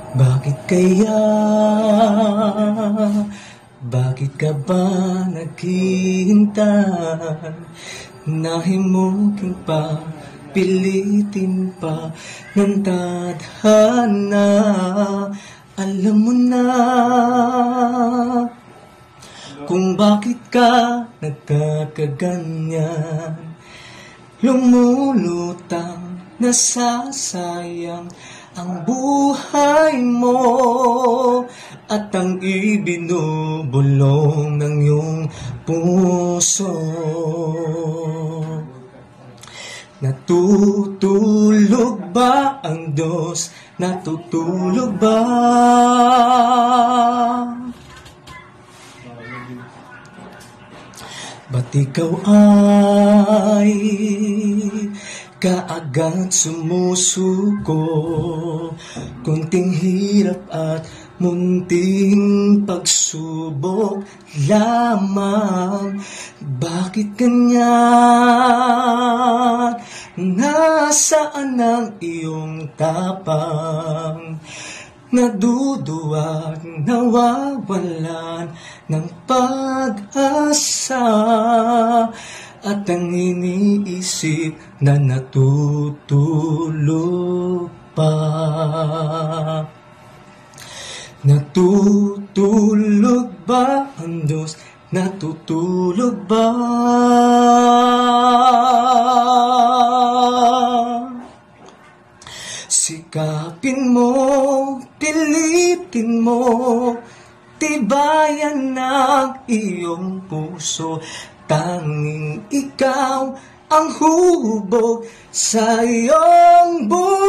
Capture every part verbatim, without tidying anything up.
Bakit kaya, bakit ka ba naghihintay? Nahimuking pa, pilitin pa ng tadhana. Alam mo na kung bakit ka nagkakaganyan. Lumulutang, nasasayang ang buhay mo at ang ibinubulong ng iyong puso. Natutulog ba ang Diyos? Natutulog ba? Ba't ikaw ay kaagad sumusuko? Kunting hirap at munting pagsubok lamang. Bakit ganyan? Nasaan ang iyong tapang? Naduduwag, nawawalan ng pag-asa, at ang iniisip na natutulog pa. Natutulog ba ang Diyos? Natutulog ba? Sikapin mo, pilitin mo, tibayan ng iyong puso. Tanging ikaw ang hubog sa iyong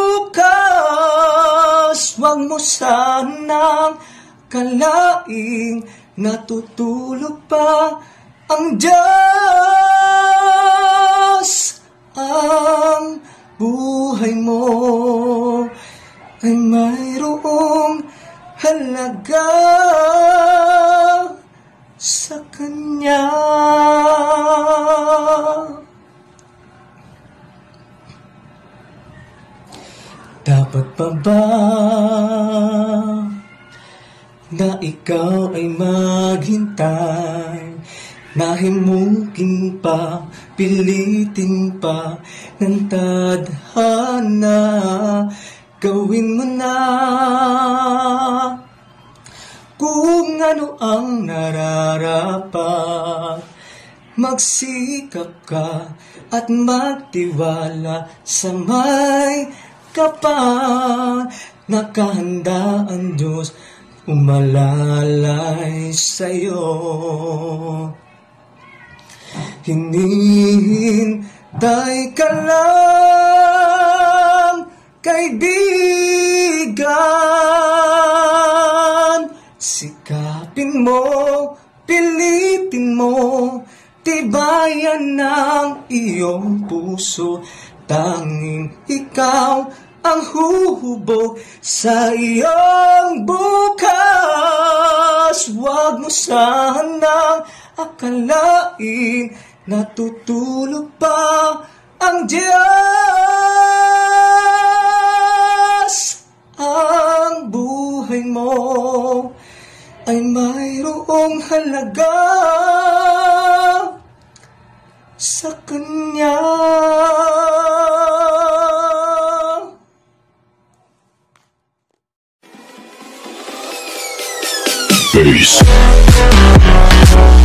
bukas. Huwag mo sanang kalaing natutulog pa ang Diyos. Ang buhay mo ay mayroong halaga sa Kanya. Dapat pa ba na ikaw ay maghintay? Nahimukin pa, pilitin pa ng tadhana. Gawin mo na kung ano ang nararapat. Magsikap ka at magtiwala sa may kapal. Nakahanda ang Diyos umalalay sa'yo. Hinihintay ka lang, kaibigan. Sikapin mo, pilitin mo, tibayan ng iyong puso. Tanging ikaw ang huhubog sa iyong bukas. Huwag mo sanang akalain natutulog pa ang Diyos. Ang buhay mo ay mayroong halaga sa Kanya. Bass.